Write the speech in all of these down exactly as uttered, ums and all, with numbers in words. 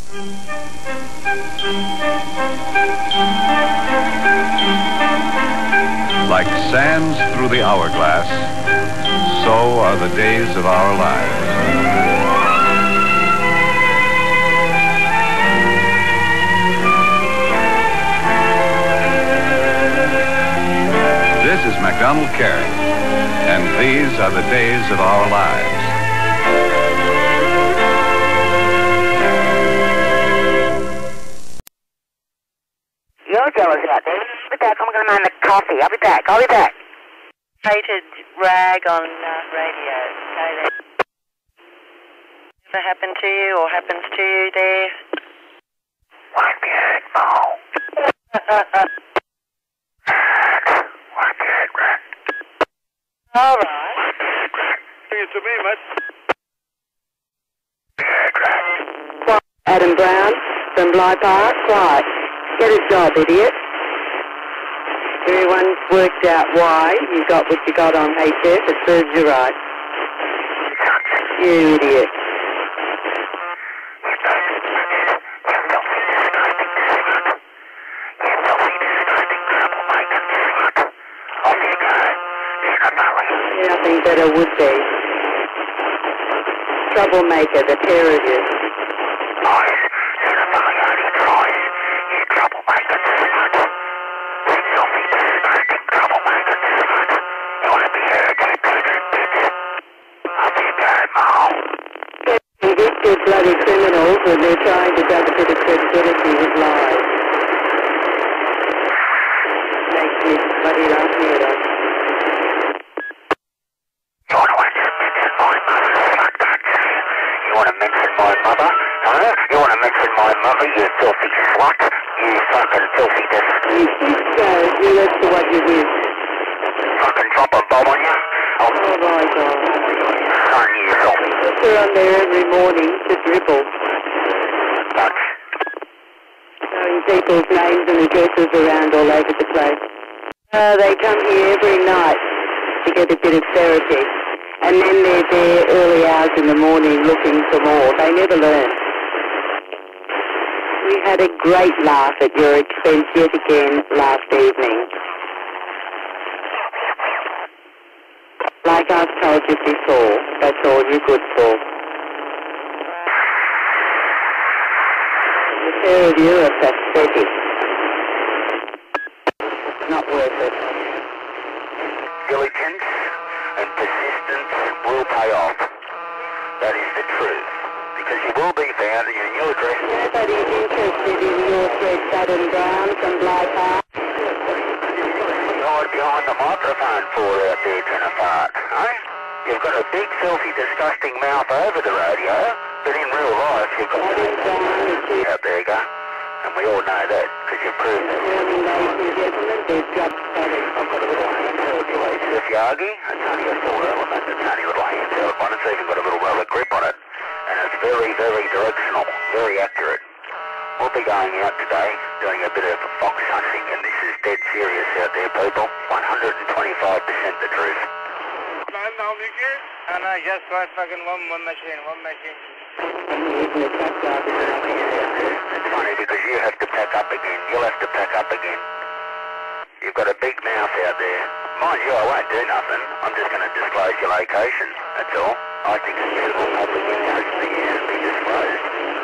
Like sands through the hourglass, so are the days of our lives. This is MacDonald Carey, and these are the days of our lives. Your girl is out there. I'll be back. I'm going to mind the coffee. I'll be back. I'll be back. Hated rag on uh, radio. Okay, then. Ever happened to you or happens to you there? What have you heard, Mo? All right. Bring it to me, mate. Adam Brown from Bly Park. Quiet. Get a job, idiot. Everyone's worked out why you got what you got on H F. It serves you right. You idiot. Nothing better would be. Troublemaker, the pair of you. Boys, Cinnamon only tries. You troublemaker, slut. You filthy, disgusting troublemaker, slut. You want to be heard, you putrid bitch. I'll be bad, Mo. These two bloody criminals when they're trying to grab a bit of credibility with lies. Makes me bloody laugh at us. You filthy slut. You fucking filthy dis- You think so. You as to what you will. Fucking drop a bomb on you. Oh, oh my God. Son, you filthy. They're on there every morning to dribble. Dutch. Throwing people's names and addresses around all over the place. Uh, they come here every night to get a bit of therapy. And then they're there early hours in the morning looking for more. They never learn. We had a great laugh at your expense yet again last evening. Like I've told you before, that's all you're good for. The pair of you are pathetic. Not worth it. Diligence and persistence will pay off. That is the truth. Because you will be found in your new address. Nobody's interested in your thread, Adam Brown from Bly Park. You hide behind the microphone for out there, Jennifer, eh? You've got a big, filthy, disgusting mouth over the radio, but in real life you've got Adam Brown out there, go. And we all know that, because you've proved it. Morning, ladies and gentlemen, they've got I've got a little handheld device, Sif Yagi. It's only a small element, it's only a little handheld one. It's even got a little rubber grip on it. And it's very, very directional, very accurate. We'll be going out today, doing a bit of fox hunting, and this is dead serious out there, people. one hundred twenty-five percent the truth. Now, Mickey? No, no, just one fucking one, one machine, one machine. It's funny because you have to pack up again. You'll have to pack up again. You've got a big mouth out there. Mind you, I won't do nothing. I'm just going to disclose your location, that's all. I think it's suitable public interest for you to be disclosed.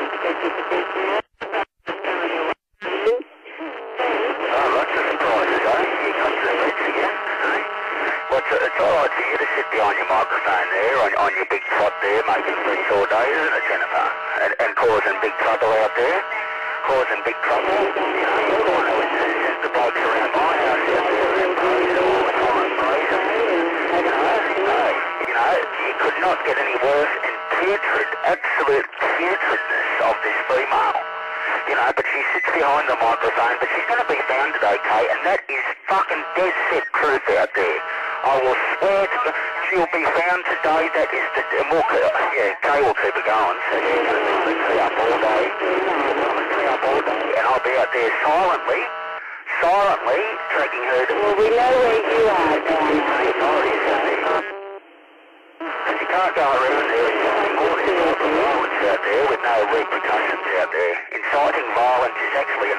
Oh, lots of surprises, eh? Here comes the speech again, eh? What's it? It's alright for you to sit behind your microphone there, on, on your big trot there, making freaks all day, isn't it, Jennifer? And, and causing big trouble out there. Causing big trouble. You know, you're the one who is the blokes around my house out there, and praise all the time, praise them. You know, hey, you know, you could not get any worse and putrid, absolute putridness of this female. You know, but she sits behind the microphone, but she's going to be founded okay, and that is fucking dead set truth out there. I will swear to God, she'll be found today, that is the, and we'll, yeah, Kay will keep it going, so she's going to be clear up all day, clear up all day, and I'll be out there silently, silently, taking her to... Well, we know where you are, Dan. Authorities out there. Because you can't go around there in the morning, like the violence out there, with no repercussions out there.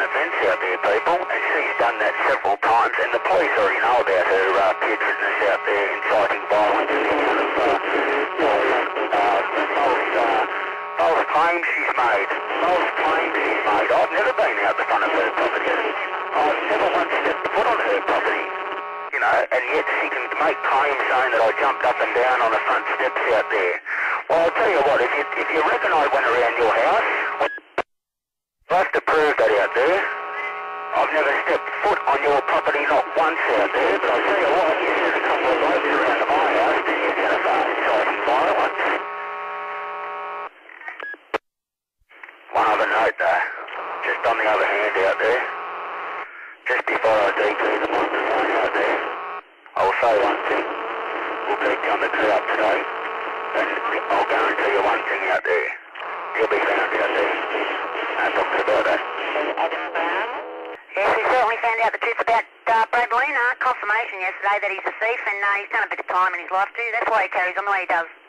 offence out there, people, and she's done that several times, and the police already know about her uh, putridness out there, inciting violence and the amount of uh, uh, false, uh, false claims she's made. False claims she's made. I've never been out the front of her property. I've never once stepped foot on her property. You know, and yet she can make claims saying that I jumped up and down on the front steps out there. Well, I'll tell you what, if you, if you reckon I went around your house, you'll have to prove that out there. I've never stepped foot on your property, not once out there, but I'll tell you what, you sent a couple of blokes around to my house, then you get a fast inciting violence. One other note though, just on the other hand out there, just before I D Q the microphone out there, I'll say one thing. We'll keep you on the tree up today, and I'll guarantee you one thing out there. You'll be found out there. No talking about that. Yes, we certainly found out the truth about uh, Brad Luna. Confirmation yesterday that he's a thief and uh, he's done a bit of time in his life too. That's why he carries on the way he does.